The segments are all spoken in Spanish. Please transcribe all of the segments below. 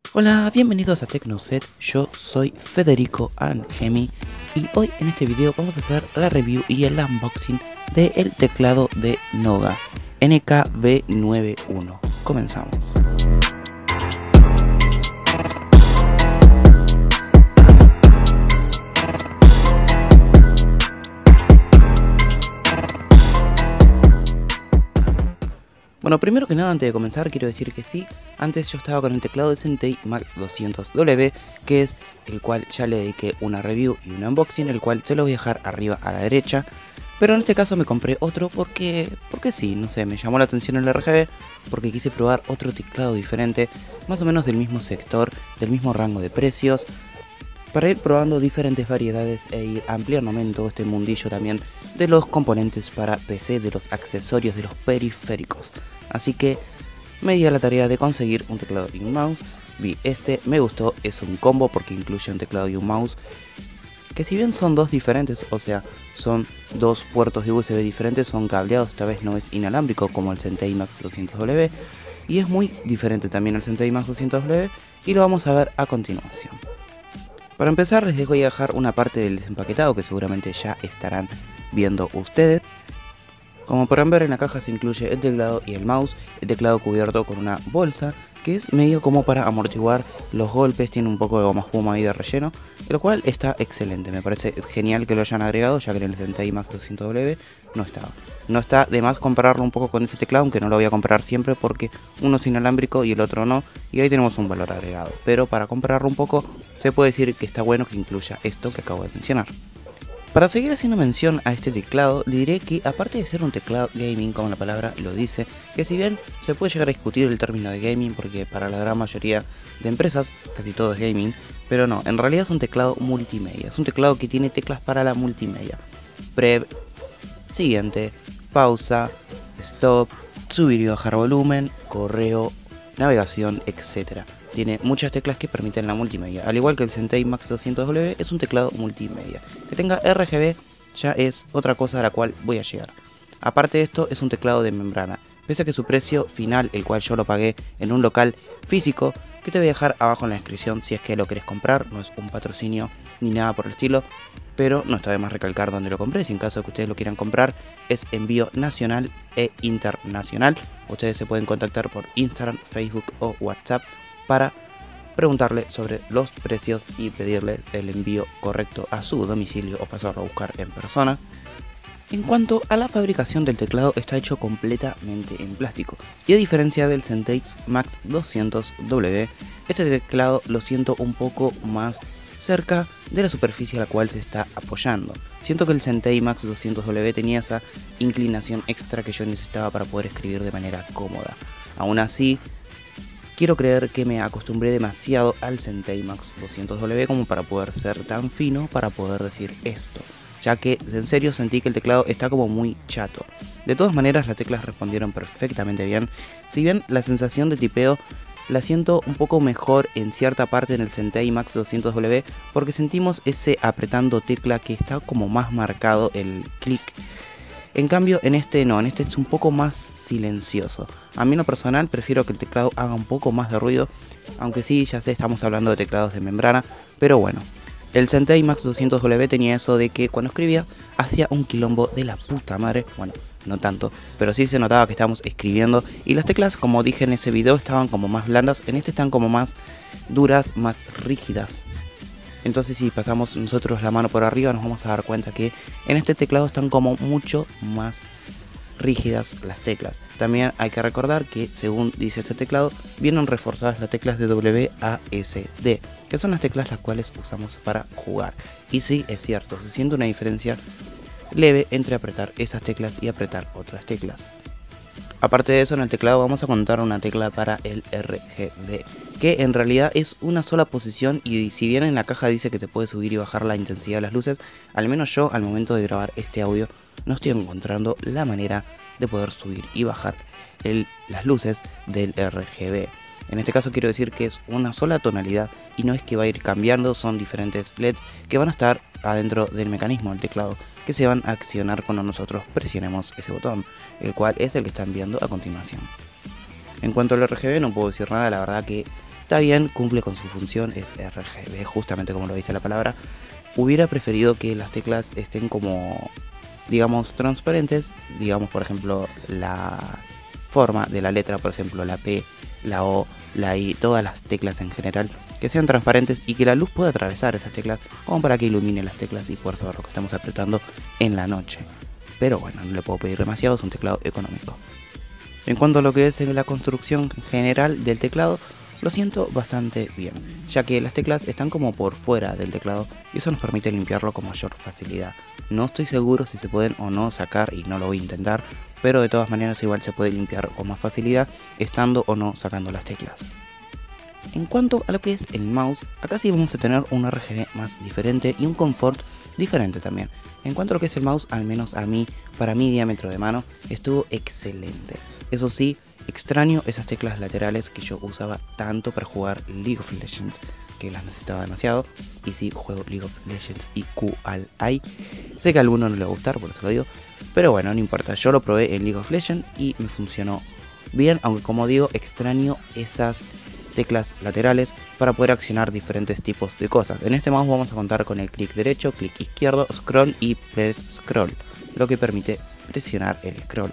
Hola, bienvenidos a Tecnoset, yo soy Federico Angemi y hoy en este video vamos a hacer la review y el unboxing del teclado de Noga NKB91. Comenzamos. Bueno, primero que nada, antes de comenzar, quiero decir que sí, antes yo estaba con el teclado de Sentei Max 200W, que es el cual ya le dediqué una review y un unboxing, el cual te lo voy a dejar arriba a la derecha. Pero en este caso me compré otro porque sí, no sé, me llamó la atención el RGB, porque quise probar otro teclado diferente, más o menos del mismo sector, del mismo rango de precios, para ir probando diferentes variedades e ir ampliando en todo este mundillo también de los componentes para PC, de los accesorios, de los periféricos. Así que me di a la tarea de conseguir un teclado y un mouse. Vi este, me gustó, es un combo porque incluye un teclado y un mouse, que si bien son dos diferentes, o sea, son dos puertos de USB diferentes, son cableados, esta vez no es inalámbrico como el Sentei Max 200W, y es muy diferente también al Sentei Max 200W, y lo vamos a ver a continuación. Para empezar les voy a dejar una parte del desempaquetado que seguramente ya estarán viendo ustedes. Como podrán ver, en la caja se incluye el teclado y el mouse, el teclado cubierto con una bolsa que es medio como para amortiguar los golpes, tiene un poco de goma espuma ahí de relleno, lo cual está excelente, me parece genial que lo hayan agregado, ya que en el Sentei Max 200W no estaba. No está de más compararlo un poco con ese teclado, aunque no lo voy a comparar siempre porque uno es inalámbrico y el otro no, y ahí tenemos un valor agregado, pero para compararlo un poco se puede decir que está bueno que incluya esto que acabo de mencionar. Para seguir haciendo mención a este teclado, diré que aparte de ser un teclado gaming, como la palabra lo dice, que si bien se puede llegar a discutir el término de gaming, porque para la gran mayoría de empresas casi todo es gaming, pero no, en realidad es un teclado multimedia, es un teclado que tiene teclas para la multimedia: prev, siguiente, pausa, stop, subir y bajar volumen, correo, navegación, etc. Tiene muchas teclas que permiten la multimedia. Al igual que el Sentei Max 200W, es un teclado multimedia. Que tenga RGB ya es otra cosa a la cual voy a llegar. Aparte de esto, es un teclado de membrana. Pese a que su precio final, el cual yo lo pagué en un local físico, que te voy a dejar abajo en la descripción si es que lo querés comprar, no es un patrocinio ni nada por el estilo, pero no está de más recalcar dónde lo compré. Si en caso de que ustedes lo quieran comprar, es envío nacional e internacional. Ustedes se pueden contactar por Instagram, Facebook o WhatsApp para preguntarle sobre los precios y pedirle el envío correcto a su domicilio o pasarlo a buscar en persona. En cuanto a la fabricación del teclado, está hecho completamente en plástico, y a diferencia del Sentei Max 200W, este teclado lo siento un poco más cerca de la superficie a la cual se está apoyando. Siento que el Sentei Max 200W tenía esa inclinación extra que yo necesitaba para poder escribir de manera cómoda. Aún así, quiero creer que me acostumbré demasiado al Sentei Max 200W como para poder ser tan fino para poder decir esto, ya que en serio sentí que el teclado está como muy chato. De todas maneras, las teclas respondieron perfectamente bien, si bien la sensación de tipeo la siento un poco mejor en cierta parte en el Sentei Max 200W, porque sentimos ese apretando tecla que está como más marcado el clic. En cambio en este no, en este es un poco más silencioso. A mí en lo personal prefiero que el teclado haga un poco más de ruido, aunque sí, ya sé, estamos hablando de teclados de membrana, pero bueno. El Sentei Max 200W tenía eso de que cuando escribía hacía un quilombo de la puta madre. Bueno, no tanto, pero sí se notaba que estábamos escribiendo y las teclas, como dije en ese video, estaban como más blandas. En este están como más duras, más rígidas. Entonces si pasamos nosotros la mano por arriba nos vamos a dar cuenta que en este teclado están como mucho más rígidas las teclas. También hay que recordar que, según dice este teclado, vienen reforzadas las teclas de WASD, que son las teclas las cuales usamos para jugar. Y sí, es cierto, se siente una diferencia leve entre apretar esas teclas y apretar otras teclas. Aparte de eso, en el teclado vamos a contar una tecla para el RGB, que en realidad es una sola posición, y si bien en la caja dice que te puede subir y bajar la intensidad de las luces, al menos yo al momento de grabar este audio no estoy encontrando la manera de poder subir y bajar las luces del RGB. En este caso quiero decir que es una sola tonalidad y no es que va a ir cambiando, son diferentes LEDs que van a estar adentro del mecanismo del teclado, que se van a accionar cuando nosotros presionemos ese botón, el cual es el que están viendo a continuación. En cuanto al RGB no puedo decir nada, la verdad que está bien, cumple con su función, es RGB, justamente como lo dice la palabra. Hubiera preferido que las teclas estén como, digamos, transparentes, digamos, por ejemplo, la forma de la letra, por ejemplo, la P, la O, la I, todas las teclas en general, que sean transparentes y que la luz pueda atravesar esas teclas, como para que ilumine las teclas y poder saber lo que estamos apretando en la noche. Pero bueno, no le puedo pedir demasiado, es un teclado económico. En cuanto a lo que es la construcción general del teclado, lo siento bastante bien, ya que las teclas están como por fuera del teclado y eso nos permite limpiarlo con mayor facilidad. No estoy seguro si se pueden o no sacar y no lo voy a intentar, pero de todas maneras igual se puede limpiar con más facilidad estando o no sacando las teclas. En cuanto a lo que es el mouse, acá sí vamos a tener un RGB más diferente y un confort diferente también. En cuanto a lo que es el mouse, al menos a mí, para mi diámetro de mano, estuvo excelente. Eso sí, extraño esas teclas laterales que yo usaba tanto para jugar League of Legends, que las necesitaba demasiado. Y sí, juego League of Legends y QLI. Sé que a alguno no le va a gustar, por eso lo digo, pero bueno, no importa, yo lo probé en League of Legends y me funcionó bien, aunque como digo, extraño esas teclas laterales para poder accionar diferentes tipos de cosas. En este mouse vamos a contar con el clic derecho, clic izquierdo, scroll y press scroll, lo que permite presionar el scroll.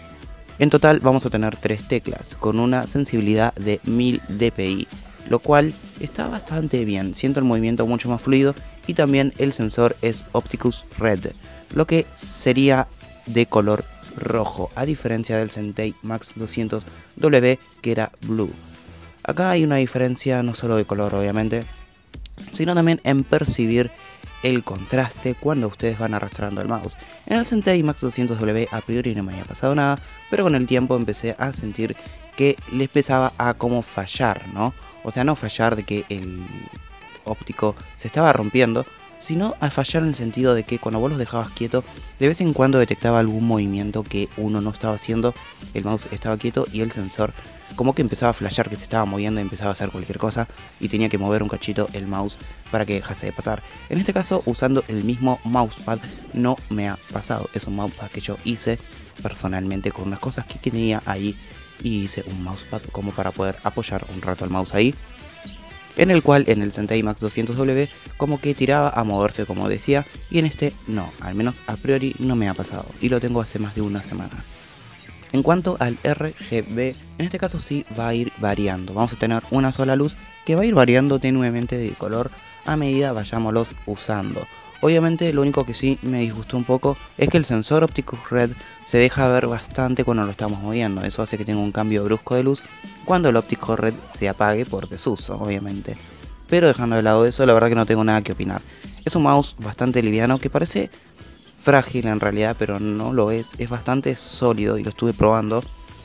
En total vamos a tener 3 teclas con una sensibilidad de 1000 dpi, lo cual está bastante bien, siento el movimiento mucho más fluido y también el sensor es Opticus Red, lo que sería de color rojo, a diferencia del Sentei Max 200W que era blue. Acá hay una diferencia no solo de color obviamente, sino también en percibir el contraste cuando ustedes van arrastrando el mouse. En el Sentei Max 200W a priori no me había pasado nada, pero con el tiempo empecé a sentir que les empezaba a como fallar, ¿no? O sea, no fallar de que el óptico se estaba rompiendo, sino a fallar en el sentido de que cuando vos los dejabas quietos, de vez en cuando detectaba algún movimiento que uno no estaba haciendo, el mouse estaba quieto y el sensor como que empezaba a flashear que se estaba moviendo y empezaba a hacer cualquier cosa y tenía que mover un cachito el mouse para que dejase de pasar. En este caso, usando el mismo mousepad no me ha pasado, es un mousepad que yo hice personalmente con unas cosas que tenía ahí y hice un mousepad como para poder apoyar un rato el mouse ahí, en el cual en el Sentei Max 200W como que tiraba a moverse como decía, y en este no, al menos a priori no me ha pasado y lo tengo hace más de una semana. En cuanto al RGB, en este caso sí va a ir variando, vamos a tener una sola luz que va a ir variando tenuemente de color a medida vayámoslos usando. Obviamente lo único que sí me disgustó un poco es que el sensor Opticus Red se deja ver bastante cuando lo estamos moviendo, eso hace que tenga un cambio brusco de luz cuando el Opticus Red se apague por desuso, obviamente. Pero dejando de lado eso, la verdad que no tengo nada que opinar. Es un mouse bastante liviano que parece frágil en realidad, pero no lo es bastante sólido y lo estuve probando.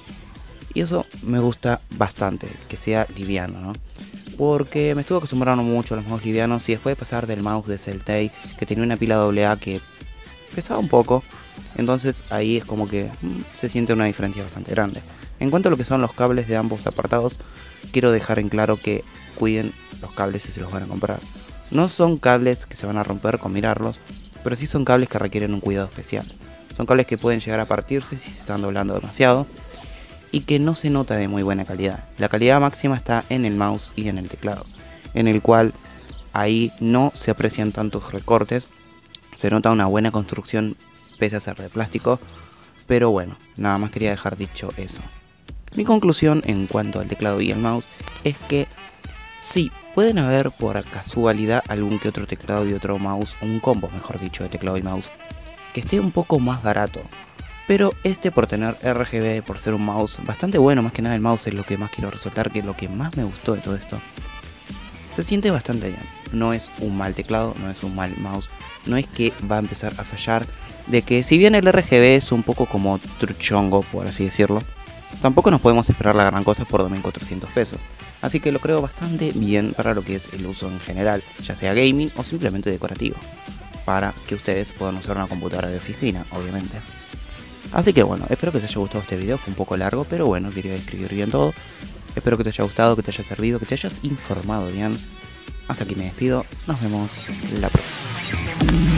Y eso me gusta bastante, que sea liviano, ¿no? Porque me estuve acostumbrando mucho a los mouse livianos y después de pasar del mouse de Sentei, que tenía una pila AA que pesaba un poco, entonces ahí es como que se siente una diferencia bastante grande. En cuanto a lo que son los cables de ambos apartados, quiero dejar en claro que cuiden los cables si se los van a comprar. No son cables que se van a romper con mirarlos, pero sí son cables que requieren un cuidado especial. Son cables que pueden llegar a partirse si se están doblando demasiado y que no se nota de muy buena calidad. La calidad máxima está en el mouse y en el teclado, en el cual ahí no se aprecian tantos recortes, se nota una buena construcción pese a ser de plástico, pero bueno, nada más quería dejar dicho eso. Mi conclusión en cuanto al teclado y el mouse es que sí, pueden haber por casualidad algún que otro teclado y otro mouse, un combo mejor dicho de teclado y mouse, que esté un poco más barato. Pero este por tener RGB, por ser un mouse bastante bueno, más que nada el mouse es lo que más quiero resaltar, que es lo que más me gustó de todo esto. Se siente bastante bien, no es un mal teclado, no es un mal mouse, no es que va a empezar a fallar, de que si bien el RGB es un poco como truchongo, por así decirlo, tampoco nos podemos esperar la gran cosa por 2400 pesos. Así que lo creo bastante bien para lo que es el uso en general, ya sea gaming o simplemente decorativo, para que ustedes puedan usar una computadora de oficina, obviamente. Así que bueno, espero que te haya gustado este video, fue un poco largo, pero bueno, quería describir bien todo. Espero que te haya gustado, que te haya servido, que te hayas informado bien. Hasta aquí me despido, nos vemos la próxima.